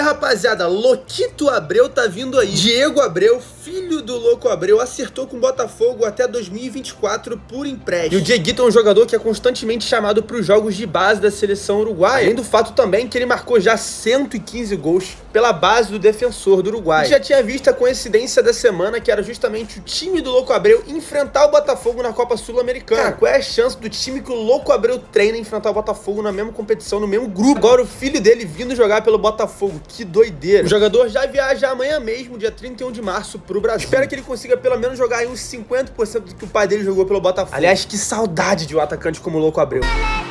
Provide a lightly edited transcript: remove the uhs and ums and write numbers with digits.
rapaziada, Loquito Abreu tá vindo aí. Diego Abreu, filho do Louco Abreu, acertou com o Botafogo até 2024 por empréstimo. E o Dieguito é um jogador que é constantemente chamado para os jogos de base da seleção uruguaia. Além do fato também que ele marcou já 115 gols pela base do Defensor do Uruguai. A gente já tinha visto a coincidência da semana, que era justamente o time do Louco Abreu enfrentar o Botafogo na Copa Sul-Americana. Cara, qual é a chance do time que o Louco Abreu treina enfrentar o Botafogo na mesma competição, no mesmo grupo? Agora o filho dele vindo jogar pelo Botafogo, que doideira. O jogador já viaja amanhã mesmo, dia 31 de março, pro Brasil. Espero que ele consiga pelo menos jogar aí uns 50% do que o pai dele jogou pelo Botafogo. Aliás, que saudade de um atacante como o Louco Abreu.